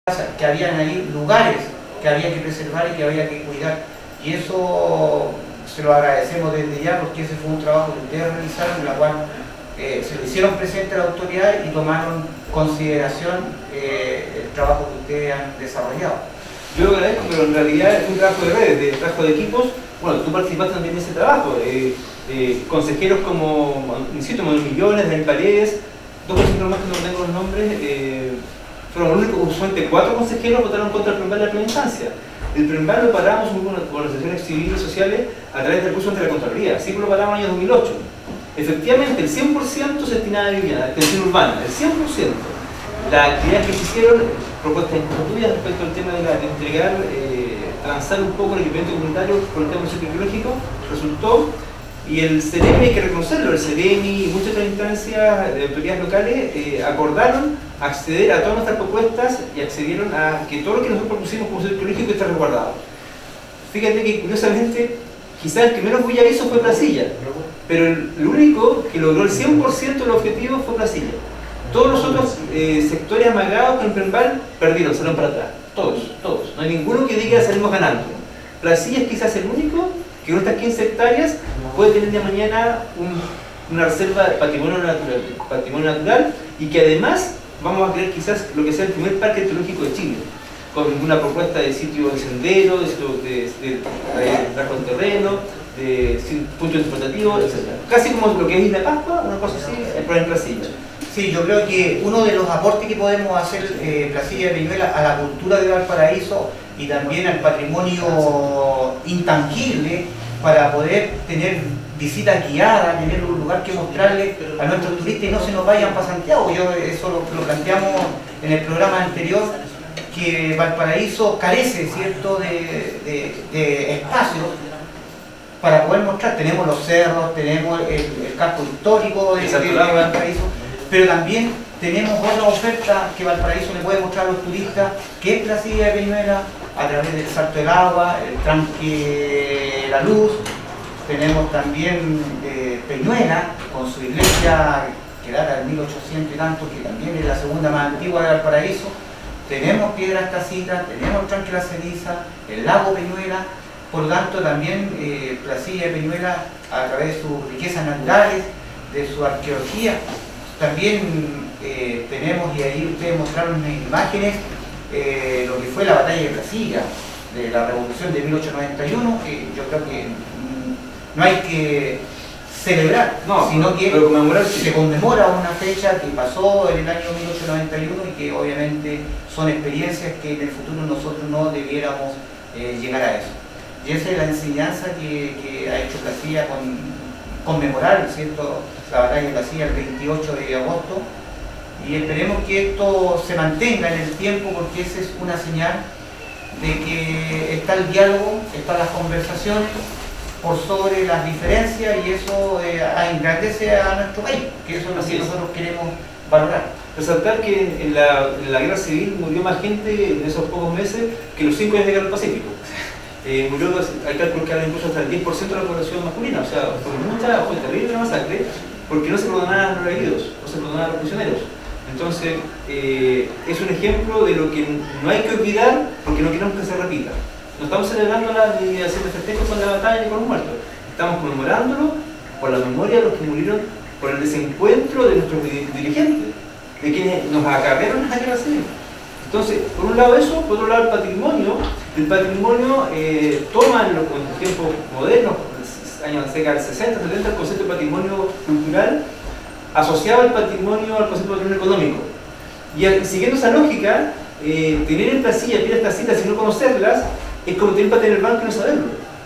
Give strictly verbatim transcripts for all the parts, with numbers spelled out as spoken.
que habían ahí lugares que había que preservar y que había que cuidar, y eso se lo agradecemos desde ya, porque ese fue un trabajo que ustedes realizaron, en la cual eh, se lo hicieron presente a la autoridad y tomaron consideración eh, el trabajo que ustedes han desarrollado. Yo lo agradezco, pero en realidad es un trabajo de redes, de trabajo de equipos. Bueno, tú participaste también en ese trabajo, eh, eh, consejeros como, insisto, Millones, Daniel Paredes, dos consejeros más que no tengo los nombres, eh, fueron los únicos, usualmente cuatro consejeros votaron contra el PREMBAL de la primera instancia. El PREMBAL lo paramos con organizaciones civiles y sociales a través del recurso ante la Contraloría, así que lo paramos en el año dos mil ocho. Efectivamente, el cien por ciento se destinaba a vivienda, a extensión urbana, el cien por ciento. Las actividades que se hicieron, propuestas tuyas respecto al tema de, la, de entregar, eh, transar un poco el equipamiento comunitario con el tema del centro arqueológico, resultó. Y el CEREMI, hay que reconocerlo, el CEREMI y muchas otras instancias de autoridades locales eh, acordaron acceder a todas nuestras propuestas y accedieron a que todo lo que nosotros propusimos como centro arqueológico esté resguardado. Fíjate que curiosamente, quizás el que menos bulla hizo fue Placilla, pero el, el único que logró el cien por ciento del objetivo fue Placilla. Todos los otros eh, sectores amagados con el PREMBAL perdieron, salieron para atrás. Todos, todos. No hay ninguno que diga salimos ganando. Placilla es quizás el único que con estas quince hectáreas puede tener de mañana un, una reserva de patrimonio natural, patrimonio natural y que además vamos a crear quizás lo que sea el primer parque arqueológico de Chile, con una propuesta de sitio de sendero, de sitio de, de, de, de trabajo en terreno, de puntos explotativos, etcétera. Casi como lo que es Isla Pascua, una cosa así, pero en Placilla. Sí, yo creo que uno de los aportes que podemos hacer eh, Placilla de Peñuela a la cultura de Valparaíso y también al patrimonio intangible, para poder tener visitas guiadas, tener un lugar que mostrarle a nuestros turistas y no se nos vayan para Santiago. Yo eso lo, lo planteamos en el programa anterior, que Valparaíso carece, ¿cierto?, de, de, de espacio para poder mostrar. Tenemos los cerros, tenemos el, el casco histórico de, de, de Valparaíso, pero también tenemos otra oferta que Valparaíso le puede mostrar a los turistas, que es Placilla de Peñuela, a través del Salto del Agua, el Tranque La Luz. Tenemos también eh, Peñuela, con su iglesia que data del mil ochocientos y tanto, que también es la segunda más antigua de Valparaíso. Tenemos Piedras Tacitas, tenemos el Tranque La Ceniza, el lago Peñuela. Por lo tanto, también eh, Placilla de Peñuela, a través de sus riquezas naturales, de su arqueología, también eh, tenemos, y ahí ustedes mostraron en imágenes, eh, lo que fue la batalla de Placilla, de la revolución de mil ochocientos noventa y uno, que yo creo que mm, no hay que celebrar, no, sino que pero conmemorar, sí. Se conmemora una fecha que pasó en el año mil ochocientos noventa y uno y que obviamente son experiencias que en el futuro nosotros no debiéramos eh, llegar a eso. Y esa es la enseñanza que, que ha hecho Placilla con conmemorar, ¿cierto?, la batalla de Placilla el veintiocho de agosto, y esperemos que esto se mantenga en el tiempo, porque esa es una señal de que está el diálogo, están las conversaciones por sobre las diferencias, y eso eh, engrandece a nuestro país, que eso es lo que nosotros queremos valorar. Resaltar que en la, en la guerra civil murió más gente en esos pocos meses que los cinco años de guerra del Pacífico. Eh, murió, hay cálculos que hablan incluso hasta el diez por ciento de la población masculina, o sea, fue mucha, fue terrible la masacre, porque no se perdonaban a los heridos, no se perdonaban a los prisioneros. Entonces, eh, es un ejemplo de lo que no hay que olvidar, porque no queremos que se repita. No estamos celebrando la, ni haciendo festejos con la batalla ni con los muertos, estamos conmemorándolo por la memoria de los que murieron por el desencuentro de nuestros dirigentes, de quienes nos acarrearon esa guerra civil. Entonces, por un lado eso, por otro lado el patrimonio. El patrimonio eh, toma en los, en los tiempos modernos, años década del sesenta, setenta, el concepto de patrimonio cultural, asociado al patrimonio, al concepto de patrimonio económico. Y al, siguiendo esa lógica, eh, tener en Placilla, tener estas citas y no conocerlas, es como tener para tener el banco y no saberlo.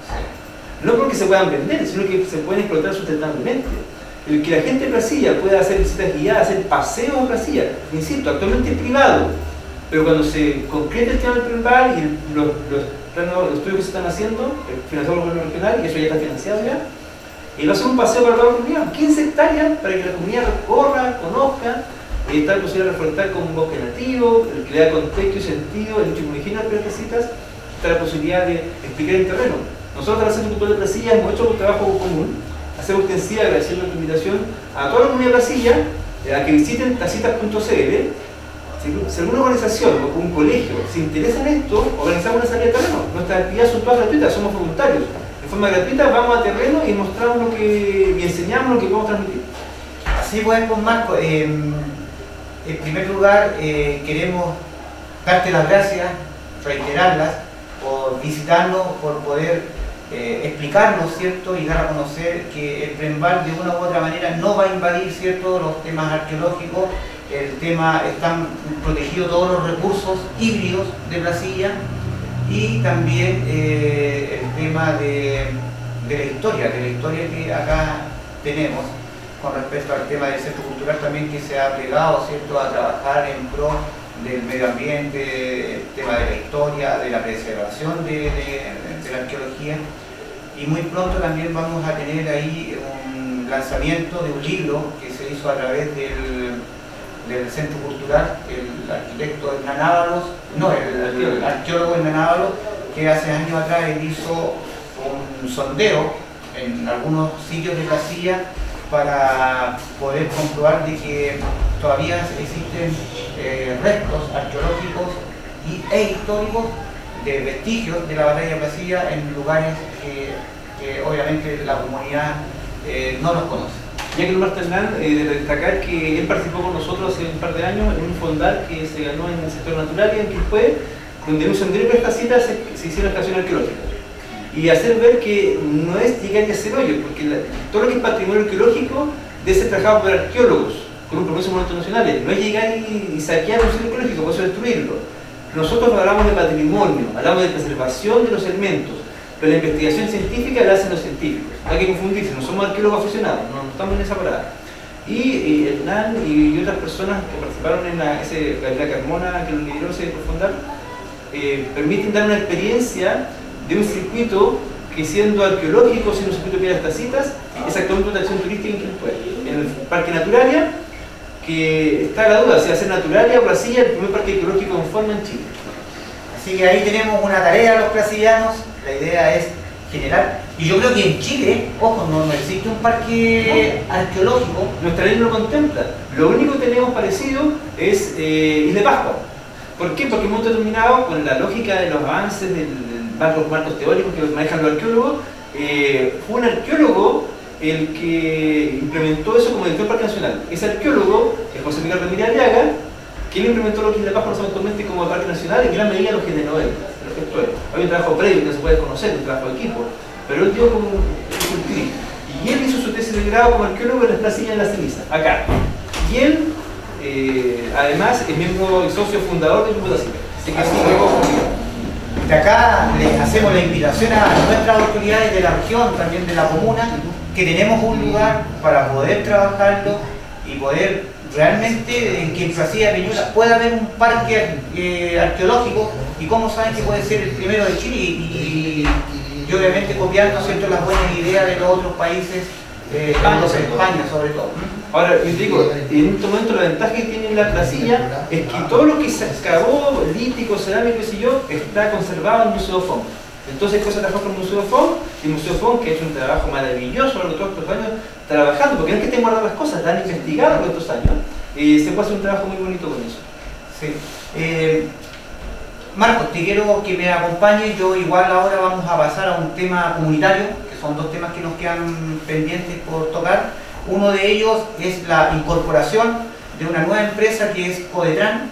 No porque se puedan vender, sino que se pueden explotar sustentablemente. El que la gente de Placilla pueda hacer visitas guiadas, hacer paseos en Placilla, insisto, actualmente es privado, pero cuando se concrete el tema del PREMBAL y el, los, los, los estudios que se están haciendo, financiados por el gobierno regional, y eso ya está financiado ya, y va a ser un paseo para toda la comunidad, quince hectáreas para que la comunidad recorra, conozca, y está la posibilidad de reforestar con un bosque nativo, el que le da contexto y sentido, el hecho indígena de las citas, está la posibilidad de explicar el terreno. Nosotros en el Centro Cultural de Placilla hemos hecho un trabajo común, hacemos extensiva, agradeciendo tu invitación a toda la comunidad de Placilla, a que visiten tacitas punto c l, Si, si alguna organización o un colegio se interesa en esto, organizamos una salida de terreno. Nuestras actividades son todas gratuitas, somos voluntarios. De forma gratuita vamos a terreno y mostramos lo que, y enseñamos lo que podemos transmitir. Así pues, pues Marco, eh, en primer lugar eh, queremos darte las gracias, reiterarlas, por visitarnos, por poder eh, explicarnos, ¿cierto? Y dar a conocer que el Premval de una u otra manera no va a invadir, ¿cierto?, los temas arqueológicos. El tema, están protegidos todos los recursos híbridos de Placilla y también eh, el tema de, de la historia, de la historia que acá tenemos con respecto al tema del centro cultural también, que se ha plegado, ¿cierto?, a trabajar en pro del medio ambiente, el tema de la historia, de la preservación de, de, de la arqueología. Y muy pronto también vamos a tener ahí un lanzamiento de un libro que se hizo a través del del Centro Cultural, el arquitecto Hernán Ábalos, no, el, el arqueólogo Hernán Ábalos, que hace años atrás él hizo un sondeo en algunos sitios de Placilla para poder comprobar de que todavía existen eh, restos arqueológicos y, e históricos de vestigios de la batalla de Placilla en lugares que, que obviamente la comunidad eh, no los conoce. Ya que Norberto Hernán, eh, de destacar que él participó con nosotros hace un par de años en un fondal que se ganó en el sector natural y en Quilpué, donde en un sendero de Placilla se, se hicieron estaciones arqueológicas. Y hacer ver que no es llegar y hacer hoyo, porque la, todo lo que es patrimonio arqueológico debe ser trabajado por arqueólogos con un permiso de monumentos nacionales. No es llegar y, y saquear un sitio arqueológico, por eso destruirlo. Nosotros hablamos de patrimonio, hablamos de preservación de los elementos, pero la investigación científica la hacen los científicos. No hay que confundirse, no somos arqueólogos aficionados, no, no estamos en esa parada. Y, y Hernán y, y otras personas que participaron en la, ese, la Carmona, que lo lideró ese fondal, eh, permiten dar una experiencia de un circuito que, siendo arqueológico, siendo un circuito de piedras tacitas, es actualmente una atracción turística en Quilpué. En el Parque Naturalia, que está la duda si va a ser Naturalia o Placilla, el primer parque arqueológico en forma en Chile. Así que ahí tenemos una tarea los placillanos. La idea es generar, y yo creo que en Chile, ojo, no, no existe un parque no. arqueológico. Nuestra ley no lo contempla. Lo único que tenemos parecido es eh, Isla de Pascua. ¿Por qué? Porque en un momento determinado, con la lógica de los avances de los marcos teóricos que manejan los arqueólogos, eh, fue un arqueólogo el que implementó eso como director del Parque Nacional. Ese arqueólogo, que es José Miguel Ramírez Aliaga, que él implementó lo que es Isla de Pascua actualmente como Parque Nacional, y en gran medida lo generó él. Hay un trabajo previo que no se puede conocer, un trabajo de equipo, pero él dio como un cultivo. Y él hizo su tesis de grado como arqueólogo en las Placillas en la Ceniza, acá. Y él, eh, además, es miembro y socio fundador del Grupo Tacica. Así que así luego, de acá les hacemos la invitación a nuestras autoridades de la región, también de la comuna, que tenemos un lugar para poder trabajarlo y poder realmente en que en Placilla de Peñuela pueda haber un parque eh, arqueológico, y como saben que puede ser el primero de Chile, y, y, y obviamente copiando, ¿cierto?, las buenas ideas de los otros países, eh, España, sobre España sobre todo. Ahora, yo digo, en este momento la ventaja que tiene la Placilla es que todo lo que se excavó, lítico, cerámico, qué sé yo, está conservado en el Museo Fon. Entonces, cosas trabajar con el Museo Fon, y el Museo Fon, que ha hecho un trabajo maravilloso a lo largo de todos estos años, trabajando, porque no es que estén guardando las cosas, las han investigado por estos años, y se puede hacer un trabajo muy bonito con eso. Sí. Eh, Marcos, te quiero que me acompañes. Yo igual ahora vamos a pasar a un tema comunitario, que son dos temas que nos quedan pendientes por tocar. Uno de ellos es la incorporación de una nueva empresa que es Codetran,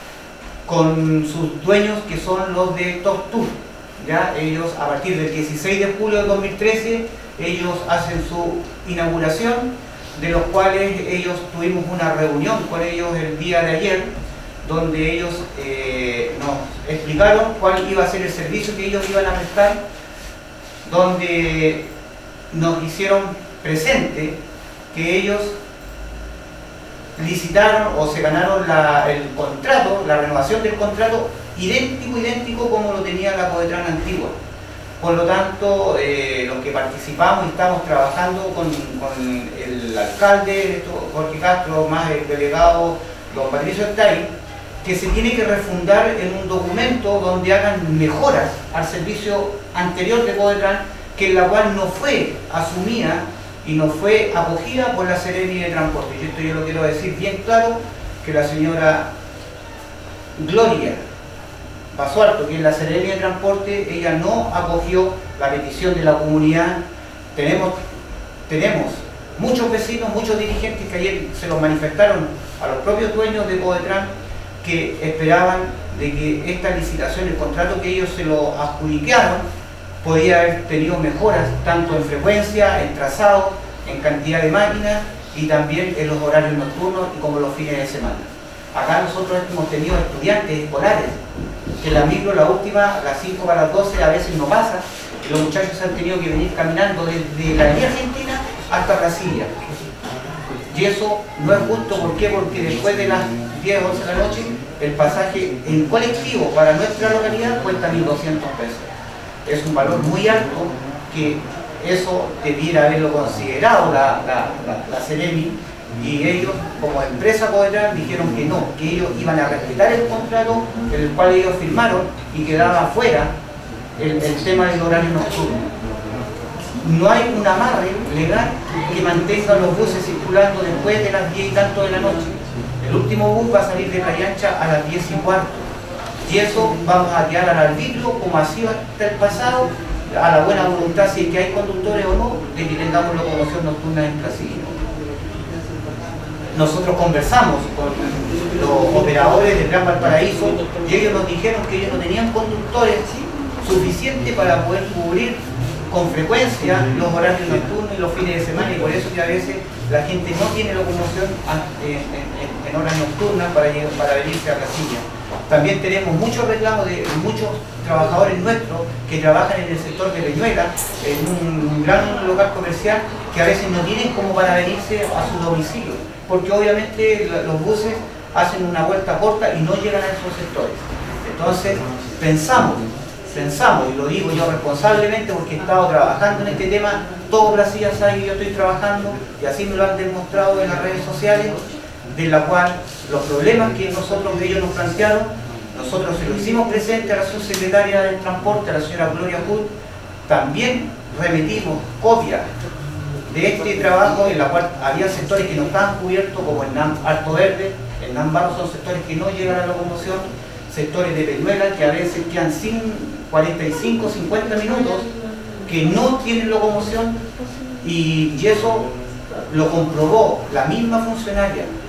con sus dueños que son los de Top Tour. ¿Ya? Ellos, a partir del dieciséis de julio de dos mil trece, ellos hacen su inauguración, de los cuales ellos tuvimos una reunión con ellos el día de ayer, donde ellos eh, nos explicaron cuál iba a ser el servicio que ellos iban a prestar, donde nos hicieron presente que ellos licitaron o se ganaron la, el contrato, la renovación del contrato, idéntico, idéntico como lo tenía la Codetran antigua. Por lo tanto, eh, los que participamos y estamos trabajando con, con el alcalde, Jorge Castro, más el delegado don Patricio Estay, que se tiene que refundar en un documento donde hagan mejoras al servicio anterior de Codetran, que en la cual no fue asumida y no fue acogida por la Seremi de Transporte. Y esto yo lo quiero decir bien claro, que la señora Gloria Basualto, que es la Seremia de Transporte, ella no acogió la petición de la comunidad. Tenemos, tenemos muchos vecinos, muchos dirigentes que ayer se los manifestaron a los propios dueños de Codetran, que esperaban de que esta licitación, el contrato que ellos se lo adjudicaron, podía haber tenido mejoras tanto en frecuencia, en trazado, en cantidad de máquinas y también en los horarios nocturnos y como los fines de semana. Acá nosotros hemos tenido estudiantes escolares que la micro, la última, a las cinco para las doce, a veces no pasa, y los muchachos han tenido que venir caminando desde la línea Argentina hasta Brasilia. Y eso no es justo, ¿por qué? Porque después de las diez o once de la noche, el pasaje en colectivo para nuestra localidad cuesta mil doscientos pesos. Es un valor muy alto que eso debiera haberlo considerado la, la, la, la Seremi, y ellos como empresa Codetran dijeron que no, que ellos iban a respetar el contrato en el cual ellos firmaron y quedaba fuera el, el tema del horario nocturno. No hay un amarre legal que mantenga los buses circulando después de las diez y tanto de la noche. El último bus va a salir de Cayancha a las diez y cuarto. Y eso vamos a quedar al arbitrio, como ha sido hasta el pasado, a la buena voluntad, si es que hay conductores o no, de que tengamos locomoción nocturna en Brasilia. Nosotros conversamos con los operadores del Gran Valparaíso y ellos nos dijeron que ellos no tenían conductores suficientes para poder cubrir con frecuencia los horarios nocturnos y los fines de semana, y por eso que a veces la gente no tiene locomoción en, en, en horas nocturnas para, para venirse a Brasilia. También tenemos muchos reclamos de muchos trabajadores nuestros que trabajan en el sector de Peñuela, en un gran local comercial, que a veces no tienen como para venirse a su domicilio, porque obviamente los buses hacen una vuelta corta y no llegan a esos sectores. Entonces pensamos, pensamos, y lo digo yo responsablemente porque he estado trabajando en este tema, todo Brasil sabe que yo estoy trabajando y así me lo han demostrado en las redes sociales, de la cual los problemas que nosotros, ellos nos plantearon, nosotros se lo hicimos presente a la subsecretaria del Transporte, a la señora Gloria Hood, también remitimos copia de este trabajo en la cual había sectores que no estaban cubiertos, como el NAM Alto Verde, el NAM Barro, son sectores que no llegan a la locomoción, sectores de Peñuela que a veces quedan sin cuarenta y cinco, cincuenta minutos, que no tienen locomoción, y, y eso lo comprobó la misma funcionaria